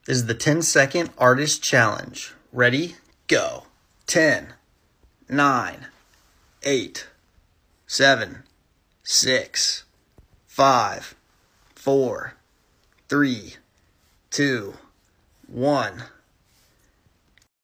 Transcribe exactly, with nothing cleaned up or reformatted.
This is the ten second artist challenge. Ready? Go. ten, nine, eight, seven, six, five, four, three, two, one.